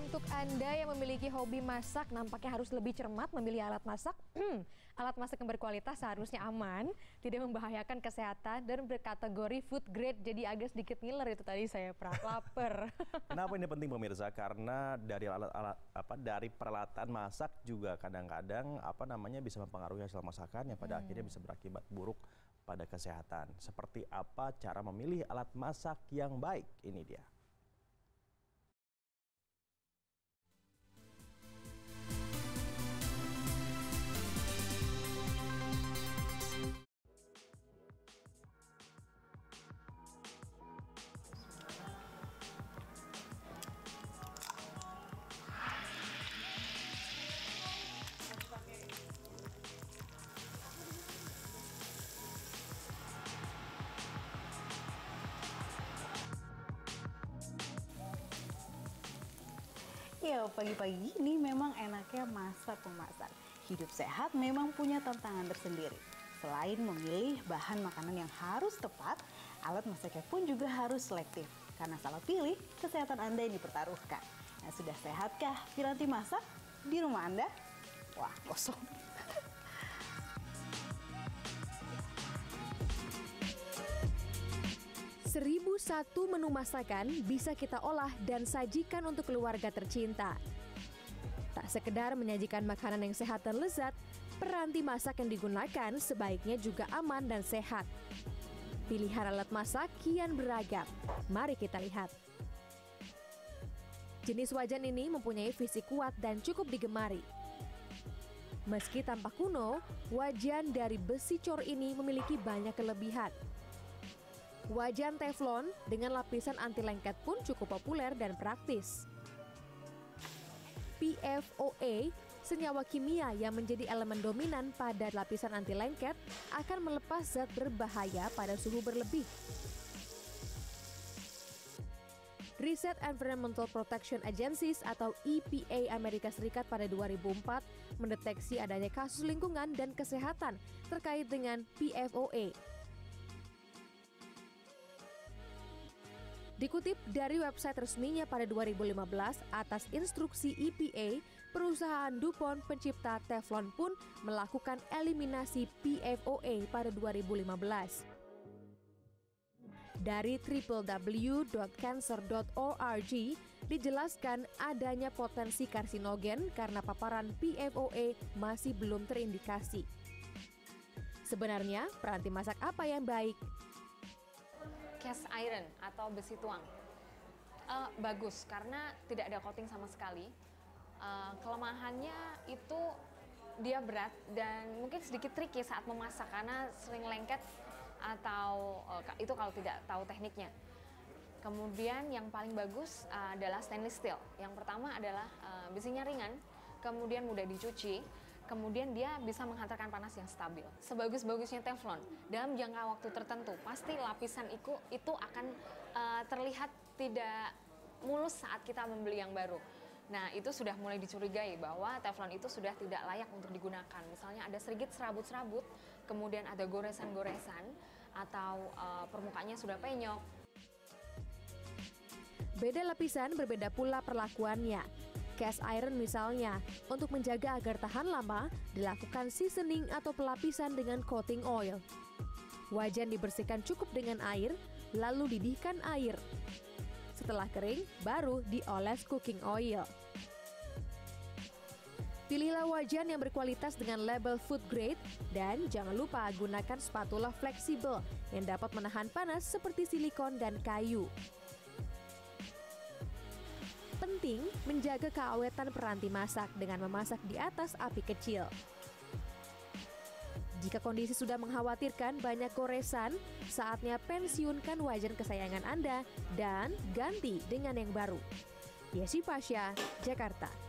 Untuk Anda yang memiliki hobi masak, nampaknya harus lebih cermat memilih alat masak. Alat masak yang berkualitas seharusnya aman, tidak membahayakan kesehatan, dan berkategori food grade. Jadi agak sedikit ngiler itu tadi saya lapar. Kenapa ini penting pemirsa? Karena dari peralatan masak juga kadang-kadang bisa mempengaruhi hasil masakan yang pada akhirnya bisa berakibat buruk pada kesehatan. Seperti apa cara memilih alat masak yang baik? Ini dia. Ya, pagi-pagi ini memang enaknya masak-memasak. Hidup sehat memang punya tantangan tersendiri. Selain memilih bahan makanan yang harus tepat, alat masaknya pun juga harus selektif. Karena salah pilih, kesehatan Anda yang dipertaruhkan. Nah, sudah sehatkah piranti masak di rumah Anda? Wah, kosong. Satu menu masakan bisa kita olah dan sajikan untuk keluarga tercinta. Tak sekedar menyajikan makanan yang sehat dan lezat, peranti masak yang digunakan sebaiknya juga aman dan sehat. Pilihan alat masak kian beragam. Mari kita lihat. Jenis wajan ini mempunyai visi kuat dan cukup digemari. Meski tampak kuno, wajan dari besi cor ini memiliki banyak kelebihan. Wajan teflon dengan lapisan anti lengket pun cukup populer dan praktis. PFOA, senyawa kimia yang menjadi elemen dominan pada lapisan anti lengket, akan melepas zat berbahaya pada suhu berlebih. Riset Environmental Protection Agencies atau EPA Amerika Serikat pada 2004 mendeteksi adanya kasus lingkungan dan kesehatan terkait dengan PFOA. Dikutip dari website resminya pada 2015, atas instruksi EPA, perusahaan DuPont pencipta teflon pun melakukan eliminasi PFOA pada 2015. Dari www.cancer.org dijelaskan adanya potensi karsinogen karena paparan PFOA masih belum terindikasi. Sebenarnya, peranti masak apa yang baik? Cast iron atau besi tuang bagus karena tidak ada coating sama sekali. Kelemahannya itu dia berat dan mungkin sedikit tricky saat memasak karena sering lengket atau itu kalau tidak tahu tekniknya. Kemudian yang paling bagus adalah stainless steel. Yang pertama adalah besinya ringan, kemudian mudah dicuci. Kemudian dia bisa menghantarkan panas yang stabil. Sebagus-bagusnya teflon, dalam jangka waktu tertentu, pasti lapisan itu akan terlihat tidak mulus saat kita membeli yang baru. Nah, itu sudah mulai dicurigai bahwa teflon itu sudah tidak layak untuk digunakan. Misalnya ada sedikit serabut-serabut, kemudian ada goresan-goresan, atau permukaannya sudah penyok. Beda lapisan, berbeda pula perlakuannya. Cast iron misalnya, untuk menjaga agar tahan lama, dilakukan seasoning atau pelapisan dengan coating oil. Wajan dibersihkan cukup dengan air, lalu didihkan air. Setelah kering, baru dioles cooking oil. Pilihlah wajan yang berkualitas dengan label food grade, dan jangan lupa gunakan spatula fleksibel yang dapat menahan panas seperti silikon dan kayu. Penting menjaga keawetan peranti masak dengan memasak di atas api kecil. Jika kondisi sudah mengkhawatirkan banyak goresan, saatnya pensiunkan wajan kesayangan Anda dan ganti dengan yang baru. Yesi Pasha, Jakarta.